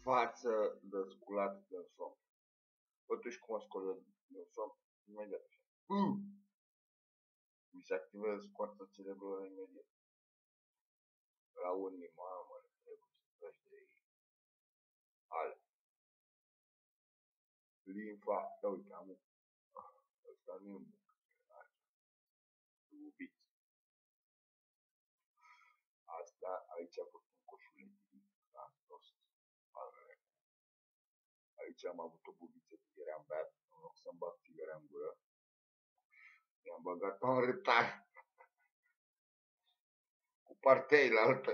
Față de sculat din somn. Bă, tu știi cum o scol eu din somn? Imediat așa. Mi se activează scoarța cerebrului imediat. La unii, mamă, trebuie să treci de ale. Limfa, da, uite, am ăsta nu e un buc, iubit. Asta, aici a fost un coșulet, da, tost. Aici am avut o bubiță de ieri am beat, în loc să-mi bag țigărea în gură. I-am băgat-o în retar. Cu partea ailaltă.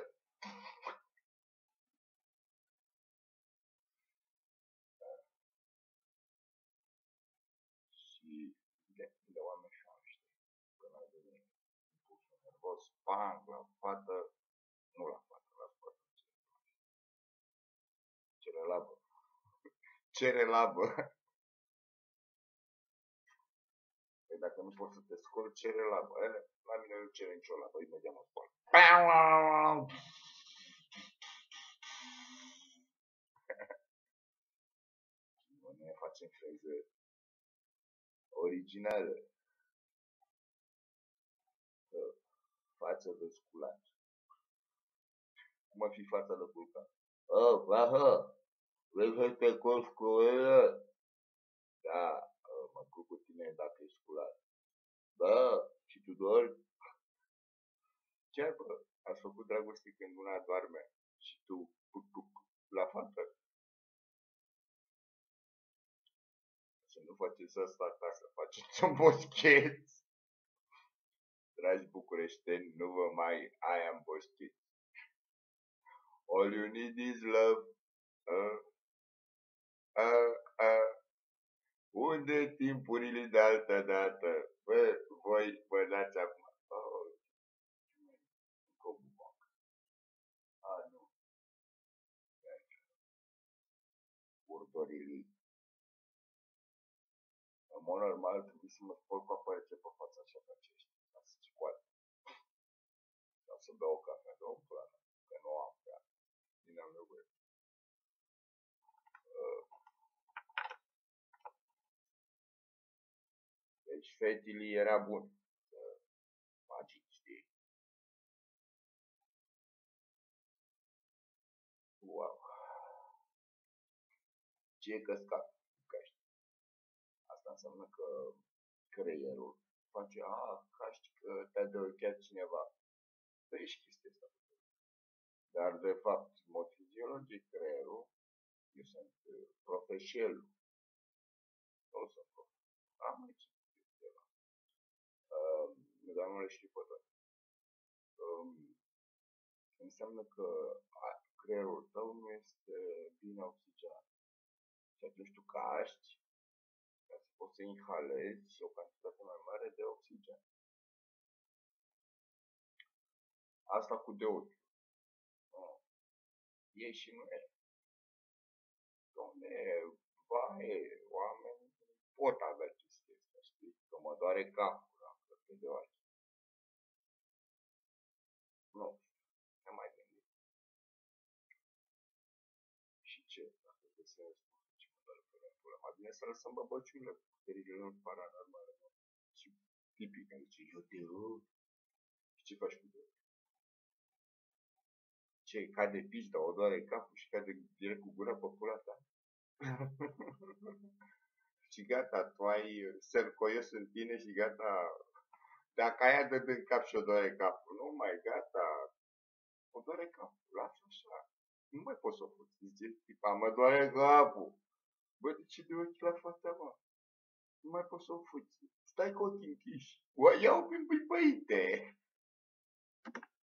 Și de oameni și am știi. Când ai venit impulsul nervos, bang, la fată, nu la fată, la scoată. Cere labă. Cere labă. Păi dacă nu poți să te scoli, cere labă. La mine nu cere nicio labă, imediat mă scol. Ne facem freze originale. Față de sculat. Cum ar fi fața de vulcan? Vrei să te coși cu ele? Da, mă culc cu tine dacă ești sculat. Da, și tu dormi? Ce, bă? Ați făcut dragoste când una doarme și tu la fată? Să nu faceți asta acasă, faceți un boschet. Dragi bucureșteni, nu vă mai am boschet. All you need is love. Unde timpurile de altă dată? Bă, voi vă dați acum. Nu. Urdorilii. În mod normal trebuie să mă spăl cu apă rece pe fața așa ca aceștia. Ca să scoate. Ca să beau o cafea de o plană. Că nu am prea. Bine am nevoie. Deci fetili era bun. Magic, știi? Wow. Ce e căscat? Căști. Asta înseamnă că creierul face, caști că te-a deocheat cineva. Păi și chestia asta. Dar de fapt, în mod fiziologic, creierul, eu sunt profesional. Nu sunt profesional. Am aici ceva. Dar nu le știu pe toate. Înseamnă că creierul tău nu este bine oxigenat. Și atunci tu caști ca să poți să inhalezi o cantitate mai mare de oxigen. Asta cu de ochi. E și nu e. Doamne, vai, oameni pot avea chestia asta, știi? Că mă doare capul, dacă te de ochi. Nu, ne mai gândit. Și ce? Dacă trebuie să răspund ce mă doare pe capul, mai bine să lăsăm băbăciurile cu puterile lor paranormale. Și tipii care zice, eu te rog. Și ce faci cu de ochi? Ce, cade pizda, o doare capul și cade direct cu gura pe pula ta? Și gata, tu ai sărcoios în tine și gata. Dacă aia dă din cap și o doare capul, nu mai, gata. O doare capul, lasă așa. Nu mai poți să o fuți. Zice tipa, mă doare capul. Bă, de ce de ochi la fața, mă? Nu mai poți să o fuți. Stai cu ochii închiși. O iau prin băite.